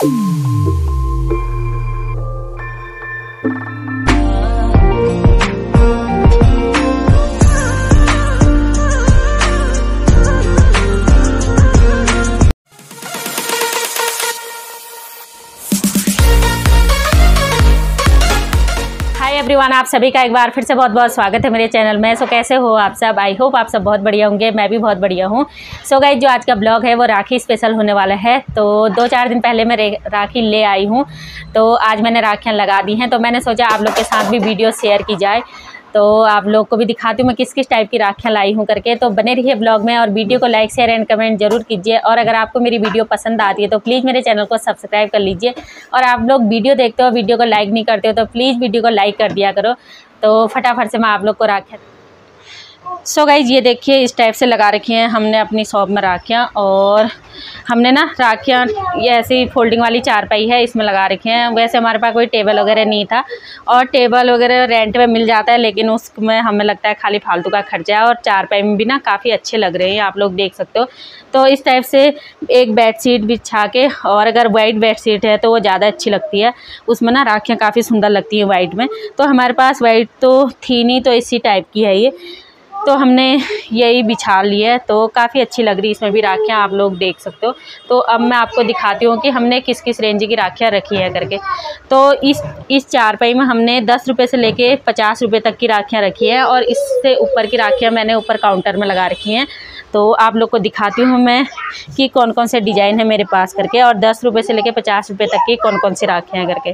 Everyone, आप सभी का एक बार फिर से बहुत बहुत स्वागत है मेरे चैनल में। सो कैसे हो आप सब? आई होप आप सब बहुत बढ़िया होंगे। मैं भी बहुत बढ़िया हूँ। सो गाइस, जो आज का ब्लॉग है वो राखी स्पेशल होने वाला है। तो 2-4 दिन पहले मैं राखी ले आई हूँ, तो आज मैंने राखियाँ लगा दी हैं। तो मैंने सोचा आप लोग के साथ भी वीडियो शेयर की जाए, तो आप लोग को भी दिखाती हूँ मैं किस किस टाइप की राखियाँ लाई हूँ करके। तो बने रहिए ब्लॉग में और वीडियो को लाइक शेयर एंड कमेंट जरूर कीजिए। और अगर आपको मेरी वीडियो पसंद आती है तो प्लीज़ मेरे चैनल को सब्सक्राइब कर लीजिए। और आप लोग वीडियो देखते हो, वीडियो को लाइक नहीं करते हो, तो प्लीज़ वीडियो को लाइक कर दिया करो। तो फटाफट से मैं आप लोग को राखियाँ सो गाइज ये देखिए, इस टाइप से लगा रखी हैं हमने अपनी शॉप में राखियाँ। और हमने ना राखियाँ ये ऐसी फोल्डिंग वाली चारपाई है, इसमें लगा रखी हैं। वैसे हमारे पास कोई टेबल वगैरह नहीं था, और टेबल वगैरह रेंट पे मिल जाता है, लेकिन उसमें हमें लगता है खाली फालतू का खर्चा है। और चारपाई में भी ना काफ़ी अच्छे लग रहे हैं, आप लोग देख सकते हो। तो इस टाइप से एक बेडशीट बिछा के, और अगर वाइट बेडशीट है तो वो ज़्यादा अच्छी लगती है, उसमें ना राखियाँ काफ़ी सुंदर लगती हैं वाइट में। तो हमारे पास वाइट तो थी नहीं, तो इसी टाइप की है ये, तो हमने यही बिछा ली है। तो काफ़ी अच्छी लग रही है इसमें भी राखियाँ, आप लोग देख सकते हो। तो अब मैं आपको दिखाती हूँ कि हमने किस किस रेंज की राखियाँ रखी है करके। तो इस चारपाई में हमने 10 रुपये से लेके 50 रुपये तक की राखियाँ रखी है, और इससे ऊपर की राखियाँ मैंने ऊपर काउंटर में लगा रखी हैं। तो आप लोग को दिखाती हूँ मैं कि कौन कौन से डिज़ाइन है मेरे पास करके, और 10 रुपये से लेके 50 रुपये तक की कौन कौन सी राखियाँ करके।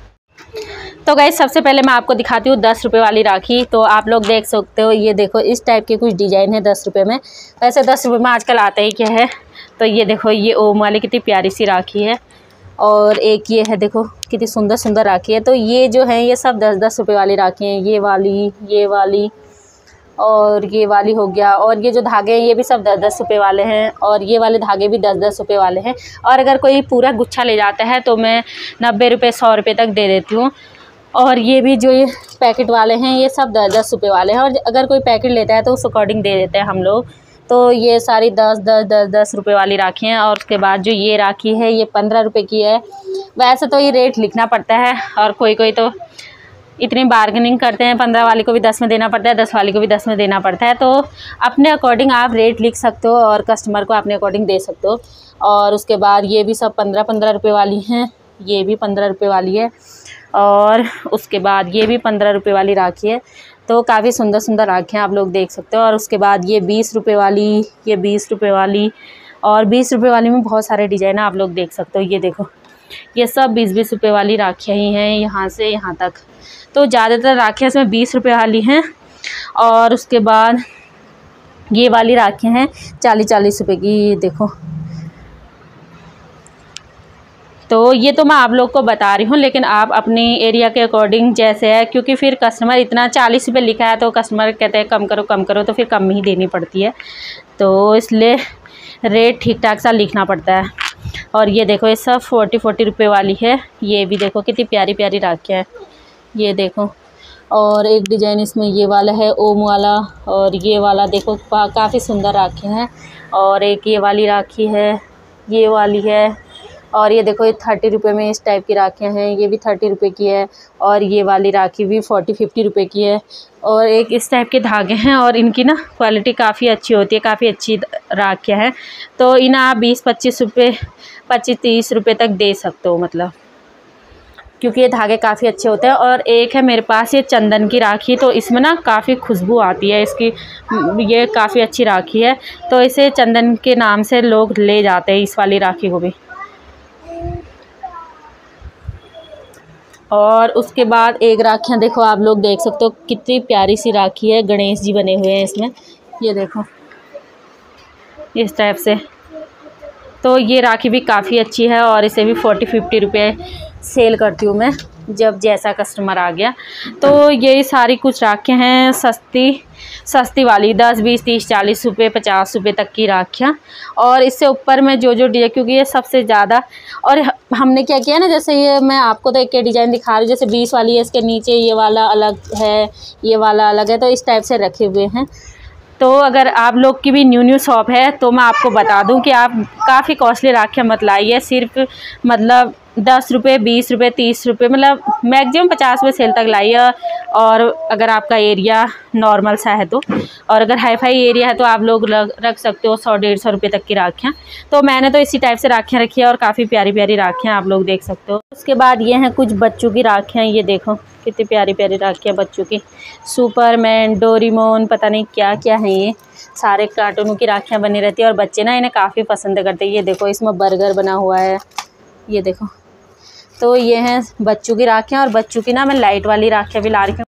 तो गाइस, सबसे पहले मैं आपको दिखाती हूँ 10 रुपये वाली राखी। तो आप लोग देख सकते हो, ये देखो इस टाइप के कुछ डिज़ाइन है 10 रुपये में। वैसे 10 रुपये में आजकल आता ही क्या है। तो ये देखो, ये ओम वाली कितनी प्यारी सी राखी है, और एक ये है, देखो कितनी सुंदर सुंदर राखी है। तो ये जो है ये सब 10-10 रुपये वाली राखी हैं। ये वाली और ये वाली हो गया। और ये जो धागे हैं ये भी सब 10-10 रुपये वाले हैं, और ये वाले धागे भी 10-10 रुपये वाले हैं। और अगर कोई पूरा गुच्छा ले जाता है तो मैं 90 रुपये 100 रुपये तक दे देती हूँ। और ये भी जो ये पैकेट वाले हैं ये सब 10-10 रुपये वाले हैं, और अगर कोई पैकेट लेता है तो उस अकॉर्डिंग दे देते हैं हम लोग। तो ये सारी 10-10 रुपये वाली राखी हैं। और उसके बाद जो ये राखी है ये 15 रुपये की है। वैसे तो ये रेट लिखना पड़ता है, और कोई कोई तो इतनी बार्गेनिंग करते हैं, 15 वाली को भी 10 में देना पड़ता है, 10 वाली को भी 10 में देना पड़ता है। तो अपने अकॉर्डिंग आप रेट लिख सकते हो, और कस्टमर को अपने अकॉर्डिंग दे सकते हो। और उसके बाद ये भी सब 15-15 रुपये वाली हैं। ये भी 15 रुपये वाली है, और उसके बाद ये भी 15 रुपये वाली राखी है। तो काफ़ी सुंदर सुंदर राखियाँ आप लोग देख सकते हो। और उसके बाद ये 20 रुपये वाली, ये 20 रुपये वाली, और 20 रुपये वाली में बहुत सारे डिज़ाइन आप लोग देख सकते हो। ये देखो, ये सब 20-20 रुपये वाली राखियाँ ही हैं, यहाँ से यहाँ तक। तो ज़्यादातर राखियाँ इसमें 20 रुपये वाली हैं। और उसके बाद ये वाली राखियाँ हैं 40-40 रुपये की। ये देखो, तो ये तो मैं आप लोग को बता रही हूँ, लेकिन आप अपनी एरिया के अकॉर्डिंग जैसे है, क्योंकि फिर कस्टमर इतना 40 रुपये लिखा है तो कस्टमर कहते हैं कम करो, तो फिर कम ही देनी पड़ती है। तो इसलिए रेट ठीक ठाक सा लिखना पड़ता है। और ये देखो, ये सब 40-40 रुपये वाली है। ये भी देखो कितनी प्यारी प्यारी राखियाँ है, ये देखो। और एक डिज़ाइन इसमें ये वाला है ओम वाला, और ये वाला देखो काफ़ी सुंदर राखियाँ हैं। और एक ये वाली राखी है, ये वाली है। और ये देखो, ये 30 रुपये में इस टाइप की राखियाँ हैं, ये भी 30 रुपये की है। और ये वाली राखी भी 40-50 रुपये की है। और एक इस टाइप के धागे हैं, और इनकी ना क्वालिटी काफ़ी अच्छी होती है, काफ़ी अच्छी राखियाँ हैं। तो इन्हें आप 20-25 रुपये, 25-30 रुपये तक दे सकते हो, मतलब क्योंकि ये धागे काफ़ी अच्छे होते हैं। और एक है मेरे पास ये चंदन की राखी, तो इसमें ना काफ़ी खुशबू आती है इसकी, ये काफ़ी अच्छी राखी है। तो इसे चंदन के नाम से लोग ले जाते हैं, इस वाली राखी को भी। और उसके बाद एक राखियाँ देखो, आप लोग देख सकते हो कितनी प्यारी सी राखी है, गणेश जी बने हुए हैं इसमें, ये देखो इस टाइप से। तो ये राखी भी काफ़ी अच्छी है, और इसे भी 40-50 रुपये सेल करती हूँ मैं, जब जैसा कस्टमर आ गया। तो यही सारी कुछ राखियाँ हैं सस्ती वाली, 10, 20, 30, 40 रुपये, 50 रुपये तक की राखियाँ। और इससे ऊपर में जो डिज़ाइन, क्योंकि ये सबसे ज़्यादा, और हमने क्या किया ना, जैसे ये मैं आपको तो एक के डिज़ाइन दिखा रही हूँ, जैसे 20 वाली है, इसके नीचे ये वाला अलग है, ये वाला अलग है, तो इस टाइप से रखे हुए हैं। तो अगर आप लोग की भी न्यू शॉप है तो मैं आपको बता दूं कि आप काफ़ी कॉस्टली राखियाँ मत लाइए। सिर्फ मतलब 10 रुपये, 20 रुपये, 30 रुपये, मतलब मैक्सिमम 50 रुपये सेल तक लाइए। और अगर आपका एरिया नॉर्मल सा है तो, और अगर हाई फाई एरिया है तो आप लोग रख सकते हो 100-150 रुपये तक की राखियाँ। तो मैंने तो इसी टाइप से राखियाँ रखी है और काफ़ी प्यारी प्यारी राखियाँ आप लोग देख सकते हो। उसके बाद ये हैं कुछ बच्चों की राखियाँ। ये देखो कितनी प्यारी प्यारी राखियाँ बच्चों की। सुपरमैन, डोरेमोन, पता नहीं क्या क्या है, ये सारे कार्टूनों की राखियाँ बनी रहती है और बच्चे ना इन्हें काफ़ी पसंद करते हैं। ये देखो इसमें बर्गर बना हुआ है, ये देखो। तो ये हैं बच्चों की राखियाँ। और बच्चों की ना मैं लाइट वाली राखियाँ भी ला रही हूँ।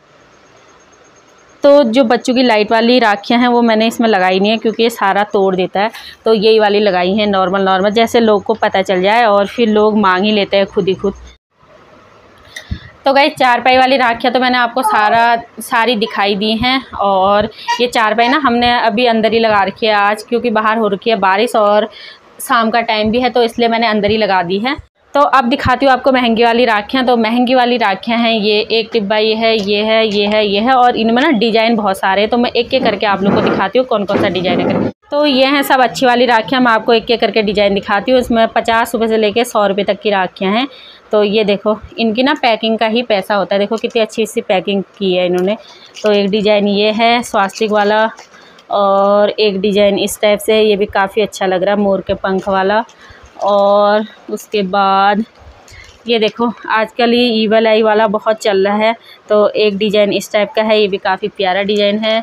तो जो बच्चों की लाइट वाली राखियाँ हैं वो मैंने इसमें लगाई नहीं है क्योंकि ये सारा तोड़ देता है। तो यही वाली लगाई हैं, नॉर्मल जैसे लोग को पता चल जाए और फिर लोग मांग ही लेते हैं खुद ही खुद। तो गाइस चारपाई वाली राखियाँ तो मैंने आपको सारी दिखाई दी हैं। और ये चारपाई ना हमने अभी अंदर ही लगा रखी है आज, क्योंकि बाहर हो रखी है बारिश और शाम का टाइम भी है, तो इसलिए मैंने अंदर ही लगा दी है। तो अब दिखाती हूँ आपको महंगी वाली राखियाँ। तो महंगी वाली राखियाँ हैं ये एक डिब्बा, ये है, ये है, ये है, ये है, और इनमें ना डिज़ाइन बहुत सारे हैं। तो मैं एक एक करके आप लोग को दिखाती हूँ कौन कौन सा डिज़ाइन है करके। तो ये हैं सब अच्छी वाली राखियाँ। मैं आपको एक एक करके डिज़ाइन दिखाती हूँ। इसमें 50 रुपये से लेके 100 रुपये तक की राखियाँ हैं। तो ये देखो इनकी ना पैकिंग का ही पैसा होता है। देखो कितनी अच्छी सी पैकिंग की है इन्होंने। तो एक डिज़ाइन ये है स्वास्तिक वाला, और एक डिज़ाइन इस टाइप से है, ये भी काफ़ी अच्छा लग रहा है, मोर के पंख वाला। और उसके बाद ये देखो आजकल ये ईवल आई वाला बहुत चल रहा है। तो एक डिज़ाइन इस टाइप का है, ये भी काफ़ी प्यारा डिज़ाइन है।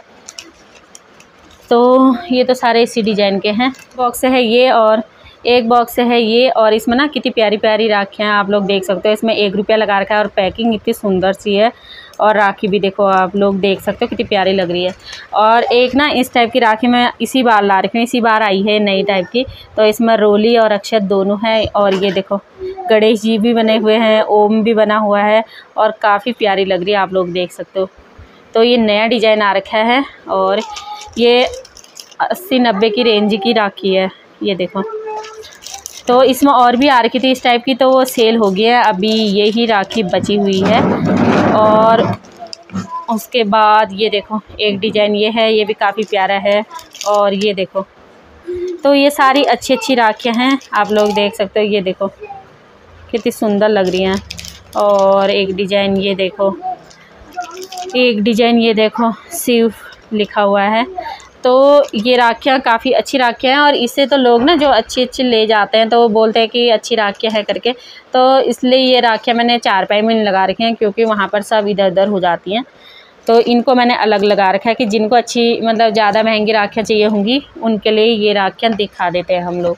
तो ये तो सारे इसी डिज़ाइन के हैं। बॉक्स है ये, और एक बॉक्स है ये, और इसमें ना कितनी प्यारी प्यारी राखियाँ आप लोग देख सकते हो। इसमें 1 रुपया लगा रखा है और पैकिंग इतनी सुंदर सी है। और राखी भी देखो आप लोग देख सकते हो कितनी प्यारी लग रही है। और एक ना इस टाइप की राखी मैं इसी बार ला रखी हूँ, इसी बार आई है नई टाइप की। तो इसमें रोली और अक्षत दोनों हैं। और ये देखो गणेश जी भी बने हुए हैं, ओम भी बना हुआ है, और काफ़ी प्यारी लग रही है, आप लोग देख सकते हो। तो ये नया डिज़ाइन आ रखा है और ये 80-90 की रेंज की राखी है, ये देखो। तो इसमें और भी आ रखी थी इस टाइप की, तो वो सेल हो गया है, अभी ये ही राखी बची हुई है। और उसके बाद ये देखो एक डिज़ाइन ये है, ये भी काफ़ी प्यारा है। और ये देखो, तो ये सारी अच्छी अच्छी राखियाँ हैं, आप लोग देख सकते हो। ये देखो कितनी सुंदर लग रही हैं। और एक डिज़ाइन ये देखो, एक डिज़ाइन ये देखो शिव लिखा हुआ है। तो ये राखियाँ काफ़ी अच्छी राखियाँ हैं, और इससे तो लोग ना जो अच्छी ले जाते हैं तो वो बोलते हैं कि अच्छी राखियाँ है करके। तो इसलिए ये राखियाँ मैंने चारपाई में लगा रखी हैं, क्योंकि वहाँ पर सब इधर उधर हो जाती हैं। तो इनको मैंने अलग लगा रखा है कि जिनको अच्छी मतलब ज़्यादा महंगी राखियाँ चाहिए होंगी उनके लिए ये राखियाँ दिखा देते हैं हम लोग।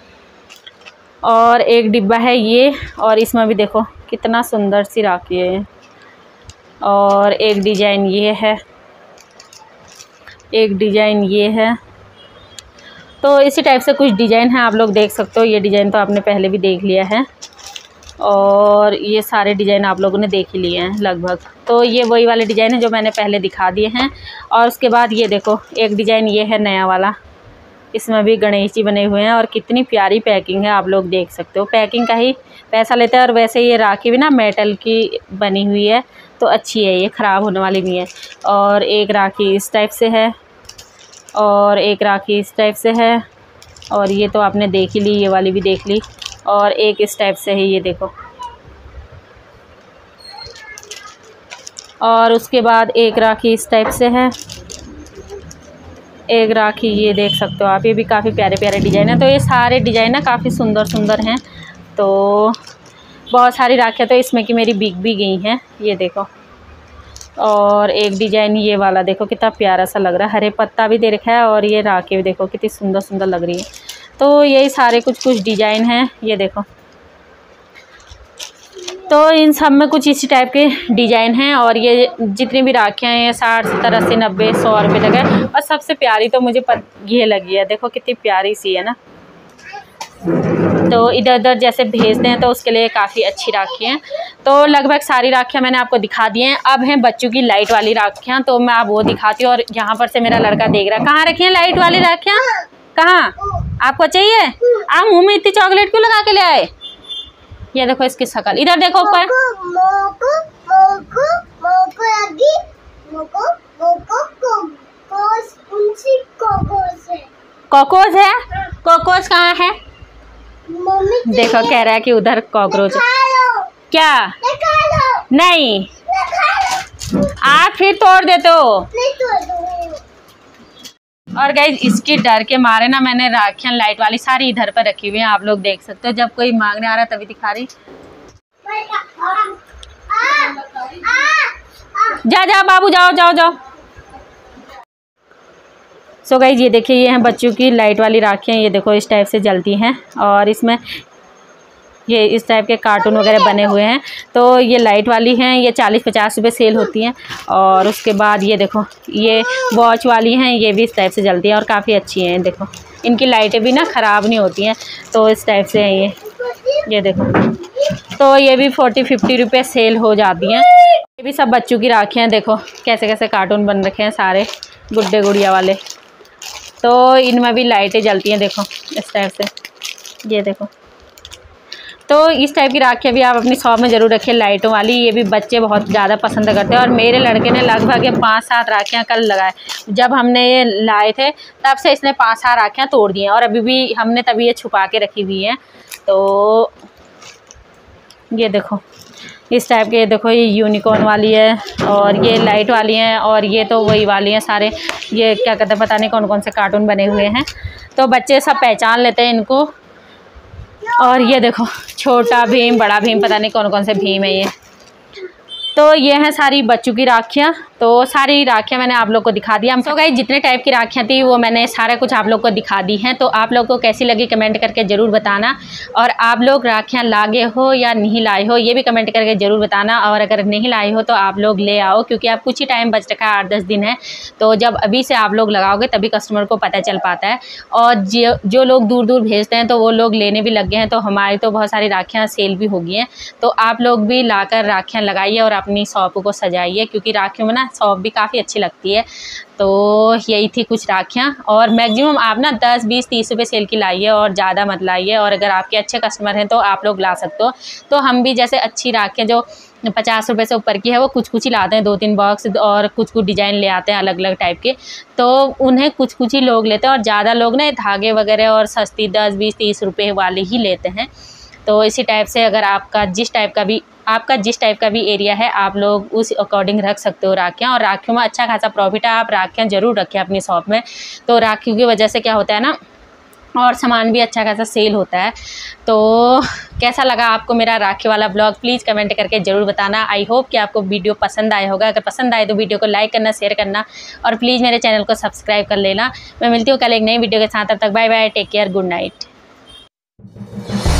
और एक डिब्बा है ये, और इसमें भी देखो कितना सुंदर सी राखी है। और एक डिज़ाइन ये है, एक डिज़ाइन ये है। तो इसी टाइप से कुछ डिज़ाइन है, आप लोग देख सकते हो। ये डिज़ाइन तो आपने पहले भी देख लिया है, और ये सारे डिज़ाइन आप लोगों ने देख ही लिए हैं लगभग। तो ये वही वाले डिज़ाइन है जो मैंने पहले दिखा दिए हैं। और उसके बाद ये देखो एक डिज़ाइन ये है नया वाला, इसमें भी गणेश जी बने हुए हैं, और कितनी प्यारी पैकिंग है, आप लोग देख सकते हो। पैकिंग का ही पैसा लेते हैं। और वैसे ये राखी भी ना मेटल की बनी हुई है, तो अच्छी है, ये ख़राब होने वाली नहीं है। और एक राखी इस टाइप से है, और एक राखी इस टाइप से है, और ये तो आपने देख ही ली, ये वाली भी देख ली। और एक इस टाइप से है, ये देखो। और उसके बाद एक राखी इस टाइप से है, एक राखी ये देख सकते हो आप, ये भी काफ़ी प्यारे प्यारे डिज़ाइन है। तो ये सारे डिज़ाइन ना काफ़ी सुंदर सुंदर हैं। तो बहुत सारी राखियाँ तो इसमें कि मेरी बिक भी गई हैं, ये देखो। और एक डिज़ाइन ये वाला देखो कितना प्यारा सा लग रहा है, हरे पत्ता भी दे रखा है, और ये राखी भी देखो कितनी सुंदर सुंदर लग रही है। तो यही सारे कुछ डिज़ाइन हैं, ये देखो। तो इन सब में कुछ इसी टाइप के डिज़ाइन हैं। और ये जितनी भी राखियाँ हैं 60, 70, 80, 90, 100 रुपये तक है। और सबसे प्यारी तो मुझे ये लगी है, देखो कितनी प्यारी सी है ना। तो इधर उधर जैसे भेजते हैं तो उसके लिए काफ़ी अच्छी राखी हैं। तो लगभग सारी राखियाँ मैंने आपको दिखा दी हैं। अब हैं बच्चों की लाइट वाली राखियाँ, तो मैं आप वो दिखाती हूँ। और यहाँ पर से मेरा लड़का देख रहा है, कहाँ रखी हैं लाइट वाली राखियाँ, कहाँ आपको चाहिए? आप मुँह में इतनी चॉकलेट क्यों लगा के ले आए? ये देखो इसकी शक्ल, इधर देखो ऊपर। कॉकरोच है? कॉकरोच कहाँ है? देखो कह रहा है कि उधर कॉकरोच है। क्या? नहीं, आप फिर तोड़ देते हो। और गाइस इसकी डर के मारे ना मैंने राखियां लाइट वाली सारी इधर पर रखी हुई हैं, आप लोग देख सकते हो। जब कोई मांगने आ रहा तभी दिखा रही। जा जा बाबू, जाओ जाओ जाओ। सो गाइस ये देखिए, ये हैं बच्चों की लाइट वाली राखियां। ये देखो इस टाइप से जलती हैं और इसमें ये इस टाइप के कार्टून वगैरह बने हुए हैं। तो ये लाइट वाली हैं, ये 40-50 रुपये सेल होती हैं। और उसके बाद ये देखो ये वॉच वाली हैं, ये भी इस टाइप से जलती हैं और काफ़ी अच्छी हैं। देखो इनकी लाइटें भी ना ख़राब नहीं होती हैं, तो इस टाइप से हैं ये देखो। तो ये भी 40-50 रुपये सेल हो जाती हैं। ये भी सब बच्चों की राखियाँ। देखो कैसे कैसे कार्टून बन रखे हैं सारे गुड्डे गुड़िया वाले। तो इनमें भी लाइटें जलती हैं, देखो इस टाइप से। ये देखो, तो इस टाइप की राखियाँ भी आप अपनी शॉप में ज़रूर रखिए, लाइटों वाली। ये भी बच्चे बहुत ज़्यादा पसंद करते हैं। और मेरे लड़के ने लगभग 5-7 राखियाँ कल लगाए। जब हमने ये लाए थे तब से इसने 5-7 राखियाँ तोड़ दी हैं और अभी भी हमने तभी ये छुपा के रखी हुई हैं। तो ये देखो इस टाइप के, देखो ये यूनिकॉर्न वाली है और ये लाइट वाली हैं और ये तो वही वाली हैं सारे। ये क्या कहते हैं, पता नहीं कौन कौन से कार्टून बने हुए हैं। तो बच्चे सब पहचान लेते हैं इनको। और ये देखो छोटा भीम, बड़ा भीम, पता नहीं कौन कौन से भीम है ये। तो ये हैं सारी बच्चों की राखियाँ। तो सारी राखियाँ मैंने आप लोग को दिखा दिया। तो गाइस जितने टाइप की राखियाँ थी वो मैंने सारा कुछ आप लोग को दिखा दी हैं। तो आप लोग को कैसी लगी कमेंट करके ज़रूर बताना। और आप लोग राखियाँ लाए हो या नहीं लाए हो ये भी कमेंट करके ज़रूर बताना। और अगर नहीं लाए हो तो आप लोग ले आओ, क्योंकि आप कुछ ही टाइम बच रखा है, 8-10 दिन है। तो जब अभी से आप लोग लगाओगे तभी कस्टमर को पता चल पाता है। और जो लोग दूर दूर भेजते हैं तो वो लोग लेने भी लग गए हैं। तो हमारी तो बहुत सारी राखियाँ सेल भी हो गई हैं। तो आप लोग भी लाकर राखियाँ लगाइए और अपनी शॉप को सजाइए, क्योंकि राखियों में ना शॉप भी काफ़ी अच्छी लगती है। तो यही थी कुछ राखियाँ। और मैक्सिमम आप ना 10, 20, 30 रुपये सेल की लाइए और ज़्यादा मत लाइए। और अगर आपके अच्छे कस्टमर हैं तो आप लोग ला सकते हो। तो हम भी जैसे अच्छी राखियाँ जो 50 रुपये से ऊपर की है वो कुछ ही लाते हैं, 2-3 बॉक्स, और कुछ डिज़ाइन ले आते हैं अलग अलग टाइप के। तो उन्हें कुछ ही लोग लेते हैं और ज़्यादा लोग ना धागे वगैरह और सस्ती 10, 20, 30 रुपये वाले ही लेते हैं। तो इसी टाइप से अगर आपका जिस टाइप का भी एरिया है आप लोग उस अकॉर्डिंग रख सकते हो राखियाँ। और राखियों में अच्छा खासा प्रॉफिट है, आप राखियाँ ज़रूर रखें अपनी शॉप में। तो राखियों की वजह से क्या होता है ना, और सामान भी अच्छा खासा सेल होता है। तो कैसा लगा आपको मेरा राखी वाला ब्लॉग, प्लीज़ कमेंट करके ज़रूर बताना। आई होप कि आपको वीडियो पसंद आया होगा। अगर पसंद आए तो वीडियो को लाइक करना, शेयर करना और प्लीज़ मेरे चैनल को सब्सक्राइब कर लेना। मैं मिलती हूँ कल एक नई वीडियो के साथ। तब तक bye bye, take care, good night.